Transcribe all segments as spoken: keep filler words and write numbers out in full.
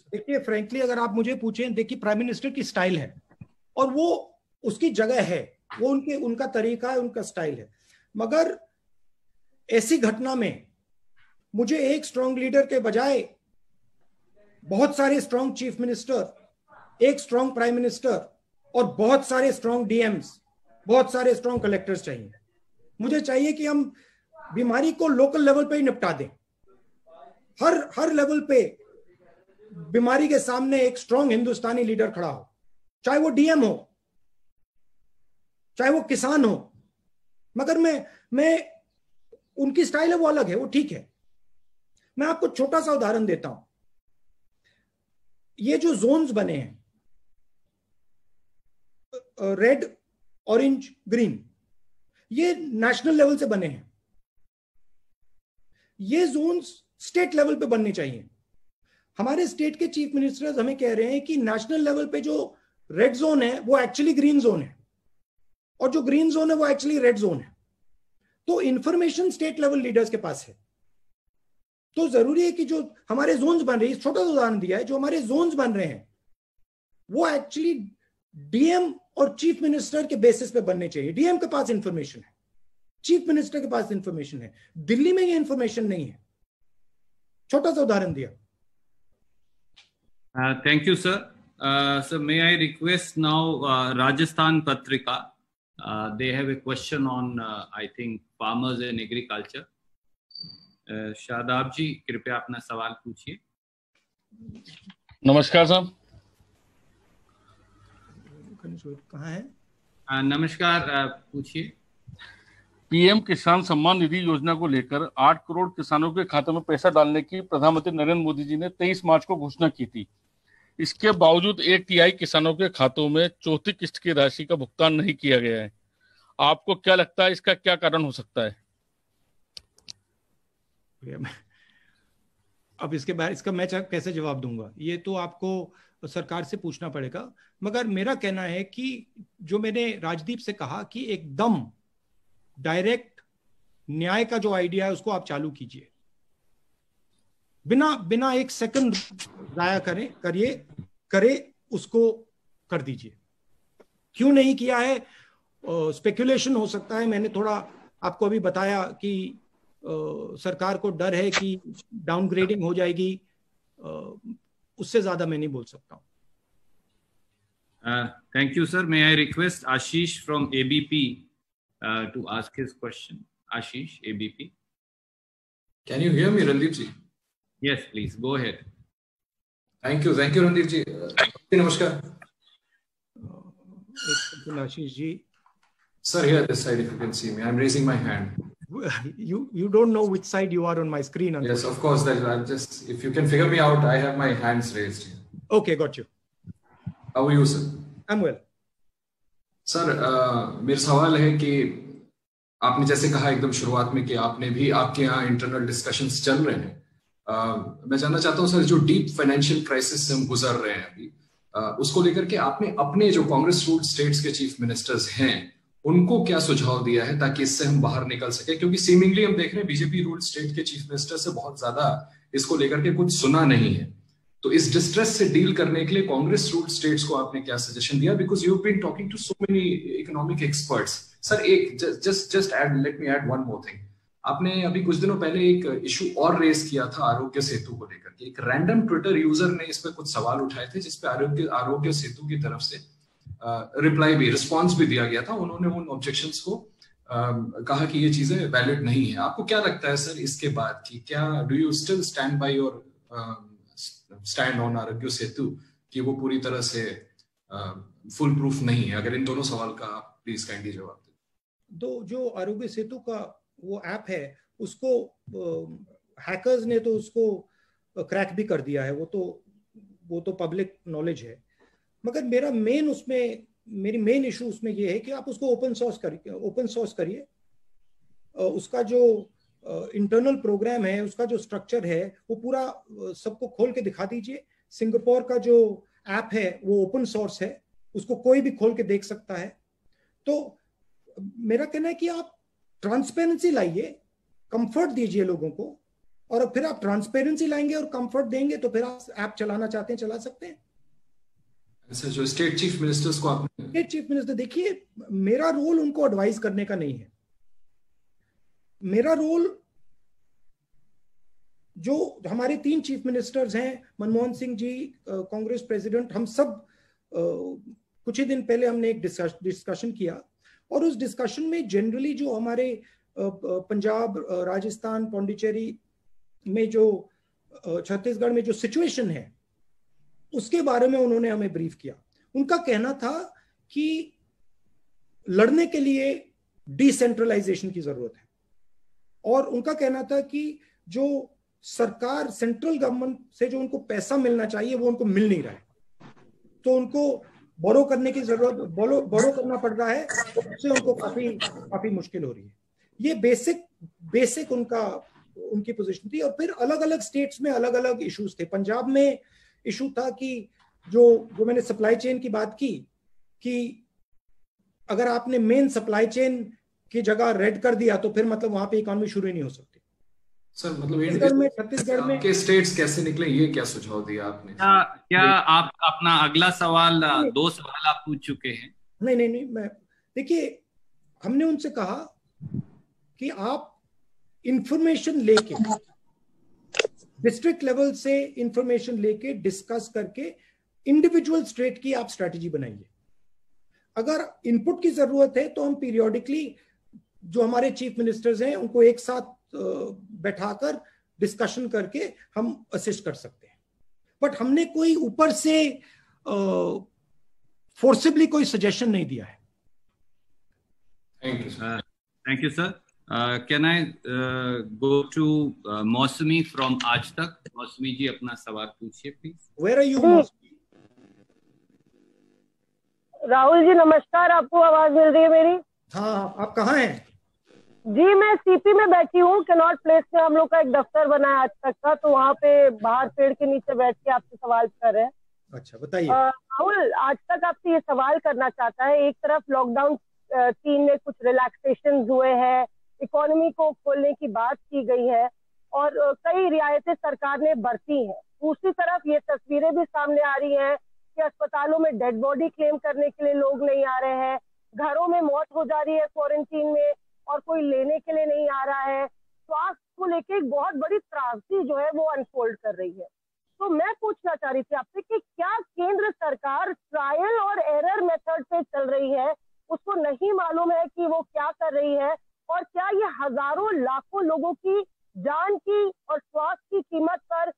देखिए फ्रैंकली अगर आप मुझे पूछें, देखिए प्राइम मिनिस्टर की स्टाइल है और वो उसकी जगह है, वो उनके उनका तरीका है, उनका स्टाइल है, मगर ऐसी घटना में मुझे एक स्ट्रांग लीडर के बजाय बहुत सारे स्ट्रांग चीफ मिनिस्टर, एक स्ट्रांग प्राइम मिनिस्टर और बहुत सारे स्ट्रांग डीएम्स, बहुत सारे स्ट्रांग कलेक्टर्स चाहिए। मुझे चाहिए कि हम बीमारी को लोकल लेवल पे ही निपटा दें। हर हर लेवल पे बीमारी के सामने एक स्ट्रांग हिंदुस्तानी लीडर खड़ा हो, चाहे वो डीएम हो, चाहे वो किसान हो। मगर मैं मैं उनकी स्टाइल है वो अलग है, वो ठीक है। मैं आपको छोटा सा उदाहरण देता हूं। ये जो जोन्स बने हैं, रेड, ऑरेंज, ग्रीन, ये नेशनल लेवल से बने हैं। ये जोन्स स्टेट लेवल पे बनने चाहिए। हमारे स्टेट के चीफ मिनिस्टर्स हमें कह रहे हैं कि नेशनल लेवल पे जो रेड जोन है वो एक्चुअली ग्रीन जोन है और जो ग्रीन जोन है वो एक्चुअली रेड जोन है। तो इंफॉर्मेशन स्टेट लेवल लीडर्स के पास है। तो जरूरी है कि जो हमारे जोन्स बन रही है, छोटा सा उदाहरण दिया है, जो हमारे जोन्स बन रहे हैं वो एक्चुअली डीएम और चीफ मिनिस्टर के बेसिस पे बनने चाहिए। डीएम के पास इंफॉर्मेशन है, चीफ मिनिस्टर के पास इंफॉर्मेशन है, दिल्ली में ये इंफॉर्मेशन नहीं है। छोटा सा उदाहरण दिया। Thank you sir. Sir may I request now Rajasthan Patrika, they have a question on I think farmers and agriculture. Shadab ji कृपया अपना सवाल पूछिए। नमस्कार साहब। कहाँ है? uh, नमस्कार, uh, पूछिए। पीएम किसान सम्मान निधि योजना को लेकर आठ करोड़ किसानों के खाते में पैसा डालने की प्रधानमंत्री नरेंद्र मोदी जी ने तेईस मार्च को घोषणा की थी। इसके बावजूद एक तिहाई किसानों के खातों में चौथी किस्त की राशि का भुगतान नहीं किया गया है। आपको क्या लगता है इसका क्या कारण हो सकता है? अब इसके बाद इसका मैं कैसे जवाब दूंगा, ये तो आपको सरकार से पूछना पड़ेगा। मगर मेरा कहना है कि जो मैंने राजदीप से कहा कि एकदम डायरेक्ट न्याय का जो आइडिया है उसको आप चालू कीजिए, बिना बिना एक सेकंड जाया करें करिए करे उसको कर दीजिए। क्यों नहीं किया है, स्पेकुलेशन हो सकता है। मैंने थोड़ा आपको अभी बताया कि uh, सरकार को डर है कि डाउनग्रेडिंग हो जाएगी, uh, उससे ज्यादा मैं नहीं बोल सकता हूं। Thank you sir. May I request Ashish from ABP to ask his question. Ashish, ABP. Can you hear me Randeep ji? Yes please go ahead. Thank you thank you Randeep ji. नमस्कार। आशीष जी। Sir, here this side if you can see me. I'm raising my hand. You you don't know which side you are on my screen. Yes, of course. That I'm just, if you can figure me out, I have my hands raised. Okay, got you. How are you, sir? I'm well. Sir, uh, मेरा सवाल है कि आपने जैसे कहा एकदम शुरुआत में कि आपने भी आपके यहाँ इंटरनल डिस्कशंस चल रहे हैं। uh, मैं जानना चाहता हूँ सर, जो डीप फाइनेंशियल क्राइसिस से हम गुजर रहे हैं अभी, uh, उसको लेकर के आपने अपने जो कांग्रेस रूल्ड स्टेट्स के चीफ मिनिस्टर्स हैं उनको क्या सुझाव दिया है ताकि इससे हम बाहर निकल सके? क्योंकि सीमिंगली हम देख रहे हैं बीजेपी रूल्ड स्टेट के चीफ मिनिस्टर से बहुत ज्यादा इसको लेकर के कुछ सुना नहीं है। तो इस डिस्ट्रेस से डील करने के लिए कांग्रेस रूल्ड स्टेट्स को आपने क्या सजेशन दिया? Because you have been talking to so many economic experts. Sir एक just just add let me add one more thing. आपने अभी कुछ दिनों पहले एक इशू और रेस किया था आरोग्य सेतु को लेकर के। एक रैंडम ट्विटर यूजर ने इस पर कुछ सवाल उठाए थे जिसपे आरोग्य आरोग्य सेतु की तरफ से रिप्लाई uh, भी रिस्पॉन्स भी दिया गया था। उन्होंने उन ऑब्जेक्शंस को uh, कहा कि ये चीजें वैलिड नहीं है। आपको क्या लगता है सर इसके बाद की क्या do you still stand by your stand on Aarogya Setu कि वो पूरी तरह से फुल uh, प्रूफ नहीं है? अगर इन दोनों सवाल का आप प्लीज काइंडली जवाब दें। तो जो आरोग्य सेतु का वो ऐप है उसको हैकर्स uh, ने तो उसको क्रैक uh, भी कर दिया है, वो तो वो तो पब्लिक नॉलेज है। मगर मेरा मेन उसमें मेरी मेन इशू उसमें ये है कि आप उसको ओपन सोर्स करिए ओपन सोर्स करिए उसका जो इंटरनल प्रोग्राम है, उसका जो स्ट्रक्चर है वो पूरा सबको खोल के दिखा दीजिए। सिंगापुर का जो ऐप है वो ओपन सोर्स है, उसको कोई भी खोल के देख सकता है। तो मेरा कहना है कि आप ट्रांसपेरेंसी लाइए, कंफर्ट दीजिए लोगों को और फिर आप ट्रांसपेरेंसी लाएंगे और कंफर्ट देंगे तो फिर आप ऐप चलाना चाहते हैं चला सकते हैं। सर जो स्टेट चीफ मिनिस्टर्स को आपने स्टेट चीफ मिनिस्टर, देखिए मेरा रोल उनको एडवाइस करने का नहीं है। मेरा रोल, जो हमारे तीन चीफ मिनिस्टर्स हैं, मनमोहन सिंह जी कांग्रेस प्रेसिडेंट, हम सब आ, कुछ ही दिन पहले हमने एक डिस्कशन किया और उस डिस्कशन में जनरली जो हमारे पंजाब, राजस्थान, पौंडीचेरी में जो, छत्तीसगढ़ में जो सिचुएशन है उसके बारे में उन्होंने हमें ब्रीफ किया। उनका कहना था कि लड़ने के लिए डिसेंट्रलाइजेशन की जरूरत है और उनका कहना था कि जो सरकार, सेंट्रल गवर्नमेंट से जो उनको पैसा मिलना चाहिए वो उनको मिल नहीं रहा है, तो उनको बोरो करने की जरूरत, बोरो बोरो करना पड़ रहा है, उससे उनको काफी काफी मुश्किल हो रही है। ये बेसिक बेसिक उनका उनकी पोजीशन थी। और फिर अलग अलग स्टेट्स में अलग अलग इश्यूज थे। पंजाब में इशू था कि जो जो मैंने सप्लाई चेन की बात की, कि अगर आपने मेन सप्लाई चेन की जगह रेड कर दिया तो फिर मतलब वहां पे इकोनॉमी शुरू ही नहीं हो सकती। सर मतलब छत्तीसगढ़ में छत्तीसगढ़ में के स्टेट्स कैसे निकले, ये क्या सुझाव दिया आपने? क्या क्या आप अपना अगला सवाल, दो सवाल आप पूछ चुके हैं? नहीं नहीं नहीं मैं, देखिए हमने उनसे कहा कि आप इंफॉर्मेशन लेके, डिस्ट्रिक्ट लेवल से इंफॉर्मेशन लेके डिस्कस करके इंडिविजुअल स्टेट की आप स्ट्रेटजी बनाइए। अगर इनपुट की जरूरत है तो हम पीरियोडिकली जो हमारे चीफ मिनिस्टर्स हैं उनको एक साथ बैठाकर डिस्कशन करके हम असिस्ट कर सकते हैं। बट हमने कोई ऊपर से फोर्सिबली कोई सजेशन नहीं दिया है। Thank you sir. Thank you sir. Can I go to Mausami from Aaj Tak? मौसमी जी अपना सवाल पूछिए प्लीज। वेयर आर यू मौसमी? राहुल जी नमस्कार, आपको आवाज मिल रही है मेरी? हाँ, आप कहाँ हैं? जी मैं सीपी में बैठी हूँ। कैनॉट प्लेस में हम लोग का एक दफ्तर बना है आज तक का, तो वहाँ पे बाहर पेड़ के नीचे बैठ के आपसे सवाल कर रहे हैं। अच्छा बताइए। राहुल, आज तक आपसे ये सवाल करना चाहता है, एक तरफ लॉकडाउन तीन में कुछ रिलैक्सेशन हुए हैं, इकोनॉमी को खोलने की बात की गई है और कई रियायतें सरकार ने बरती हैं। दूसरी तरफ ये तस्वीरें भी सामने आ रही हैं कि अस्पतालों में डेड बॉडी क्लेम करने के लिए लोग नहीं आ रहे हैं, घरों में मौत हो जा रही है क्वारंटीन में और कोई लेने के लिए नहीं आ रहा है। स्वास्थ्य को लेके एक बहुत बड़ी त्रासदी जो है वो अनफोल्ड कर रही है। तो मैं पूछना चाह रही थी आपसे कि क्या केंद्र सरकार ट्रायल और एरर मेथड पे चल रही है, उसको नहीं मालूम है कि वो क्या कर रही है, और क्या ये हजारों लाखों लोगों की जान की और स्वास्थ्य की कीमत पर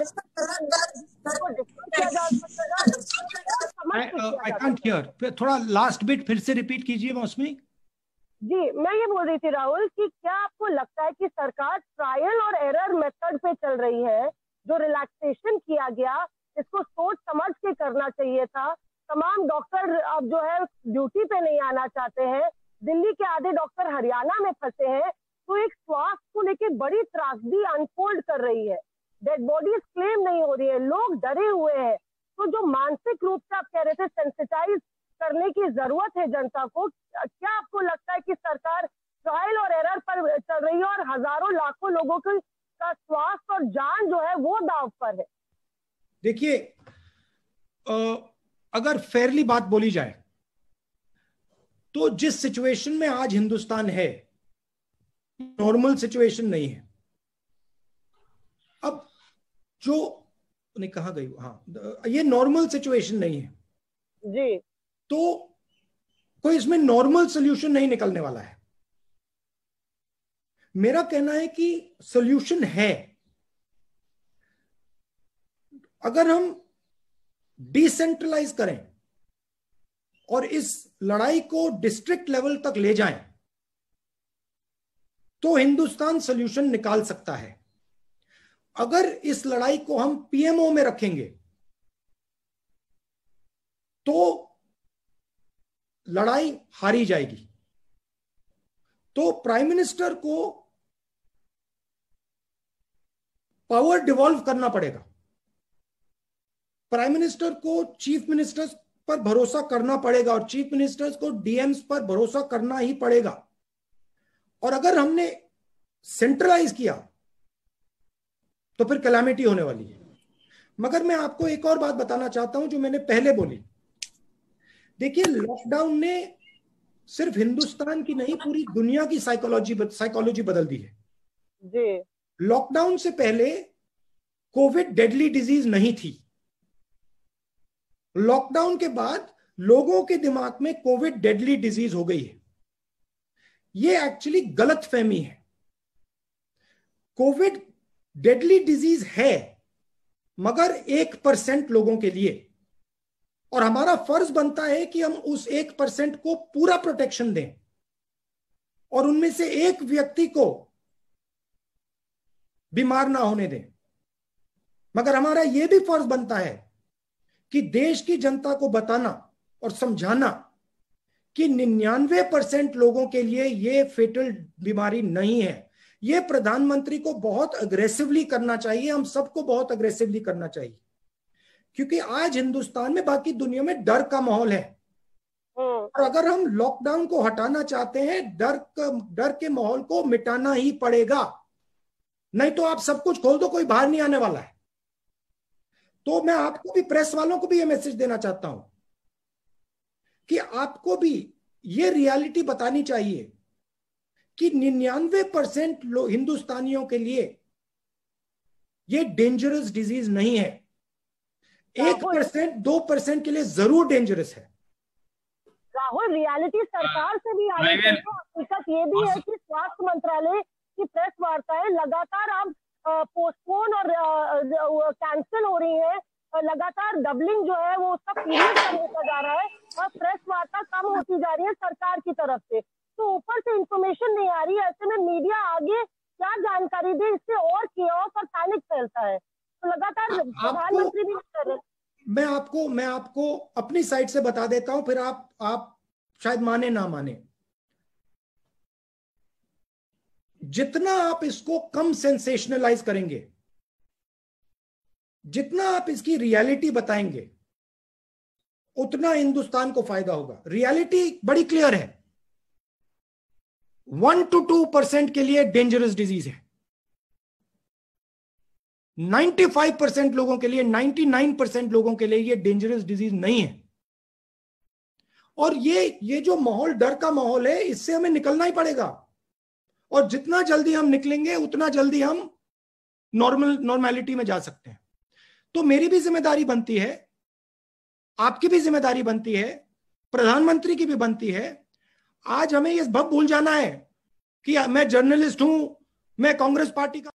आई कांट हियर, थोड़ा लास्ट बिट फिर से रिपीट कीजिए मौसमी जी। मैं ये बोल रही थी राहुल कि क्या आपको लगता है कि सरकार ट्रायल और एरर मेथड पे चल रही है? जो रिलैक्सेशन किया गया इसको सोच समझ के करना चाहिए था। तमाम डॉक्टर अब जो है ड्यूटी पे नहीं आना चाहते हैं, दिल्ली के आधे डॉक्टर हरियाणा में फंसे हैं, तो एक स्वास्थ्य को लेके बड़ी त्रासदी अनफोल्ड कर रही है। डेड बॉडीज क्लेम नहीं हो रही है, लोग डरे हुए हैं। तो जो मानसिक रूप से आप कह रहे थे सेंसिटाइज करने की जरूरत है जनता को, क्या आपको लगता है कि सरकार ट्रायल और एरर पर चल रही है और हजारों लाखों लोगों की का स्वास्थ्य और जान जो है वो दांव पर है? देखिए, अगर फेयरली बात बोली जाए तो जिस सिचुएशन में आज हिंदुस्तान है, नॉर्मल सिचुएशन नहीं है। अब जो नहीं, कहां गई? हाँ, ये नॉर्मल सिचुएशन नहीं है जी। तो कोई इसमें नॉर्मल सॉल्यूशन नहीं निकलने वाला है। मेरा कहना है कि सॉल्यूशन है। अगर हम डिसेंट्रलाइज करें और इस लड़ाई को डिस्ट्रिक्ट लेवल तक ले जाएं तो हिंदुस्तान सॉल्यूशन निकाल सकता है। अगर इस लड़ाई को हम पीएमओ में रखेंगे तो लड़ाई हारी जाएगी। तो प्राइम मिनिस्टर को पावर डिवॉल्व करना पड़ेगा। प्राइम मिनिस्टर को चीफ मिनिस्टर्स पर भरोसा करना पड़ेगा और चीफ मिनिस्टर्स को डीएम्स पर भरोसा करना ही पड़ेगा। और अगर हमने सेंट्रलाइज किया तो फिर कैलामिटी होने वाली है। मगर मैं आपको एक और बात बताना चाहता हूं जो मैंने पहले बोली। देखिए, लॉकडाउन ने सिर्फ हिंदुस्तान की नहीं, पूरी दुनिया की साइकोलॉजी साइकोलॉजी बदल दी है जी। लॉकडाउन से पहले कोविड डेडली डिजीज नहीं थी। लॉकडाउन के बाद लोगों के दिमाग में कोविड डेडली डिजीज हो गई है। यह एक्चुअली गलत फहमी है। कोविड डेडली डिजीज है मगर एक परसेंट लोगों के लिए, और हमारा फर्ज बनता है कि हम उस एक परसेंट को पूरा प्रोटेक्शन दें और उनमें से एक व्यक्ति को बीमार ना होने दें। मगर हमारा यह भी फर्ज बनता है कि देश की जनता को बताना और समझाना कि निन्यानवे परसेंट लोगों के लिए यह फेटल बीमारी नहीं है। यह प्रधानमंत्री को बहुत अग्रेसिवली करना चाहिए, हम सबको बहुत अग्रेसिवली करना चाहिए, क्योंकि आज हिंदुस्तान में, बाकी दुनिया में डर का माहौल है। और अगर हम लॉकडाउन को हटाना चाहते हैं, डर डर के माहौल को मिटाना ही पड़ेगा। नहीं तो आप सब कुछ खोल दो, कोई बाहर नहीं आने वाला है। तो मैं आपको भी, प्रेस वालों को भी यह मैसेज देना चाहता हूं कि आपको भी ये रियलिटी बतानी चाहिए कि निन्यानवे परसेंट हिंदुस्तानियों के लिए ये डेंजरस डिजीज नहीं है। एक परसेंट दो परसेंट के लिए जरूर डेंजरस है। राहुल, रियलिटी सरकार से भी आई है। हकीकत ये भी है कि स्वास्थ्य मंत्रालय की प्रेस वार्ताएं लगातार अब पोस्टपोन और कैंसिल हो रही है। लगातार डबलिंग जो है वो उसका पीरियड कम होता जा रहा है और प्रेस वार्ता कम होती जा रही है सरकार की तरफ से। तो ऊपर से इंफॉर्मेशन नहीं आ रही है। ऐसे में मीडिया आगे क्या जानकारी दे, इससे और कियोस और पैनिक फैलता है। तो लगातार प्रधानमंत्री भी कर रहे हैं। मैं आपको मैं आपको अपनी साइड से बता देता हूं, फिर आप आप शायद माने ना माने। जितना आप इसको कम सेंसेशनलाइज करेंगे, जितना आप इसकी रियलिटी बताएंगे, उतना हिंदुस्तान को फायदा होगा। रियलिटी बड़ी क्लियर है, वन टू टू परसेंट के लिए डेंजरस डिजीज है। पचानवे परसेंट लोगों के लिए, निन्यानवे परसेंट लोगों के लिए ये डेंजरस डिजीज नहीं है। और ये ये जो माहौल, डर का माहौल है, इससे हमें निकलना ही पड़ेगा। और जितना जल्दी हम निकलेंगे उतना जल्दी हम नॉर्मल नॉर्मेलिटी में जा सकते हैं। तो मेरी भी जिम्मेदारी बनती है, आपकी भी जिम्मेदारी बनती है, प्रधानमंत्री की भी बनती है। आज हमें ये भूल जाना है कि मैं जर्नलिस्ट हूं, मैं कांग्रेस पार्टी का